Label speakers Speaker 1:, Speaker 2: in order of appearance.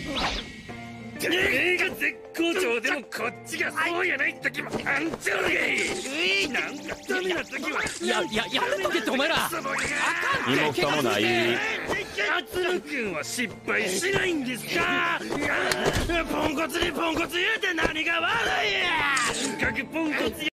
Speaker 1: てめえが絶好調でもこっちがそうやない時もあんちゃうがい。なんかダメな時は
Speaker 2: やめとけってお前ら。あかんって
Speaker 3: 身も蓋もない。
Speaker 1: 厚野君は失敗しないんですか。ポンコツにポンコツ言うて何が悪いや。とにかくポンコツ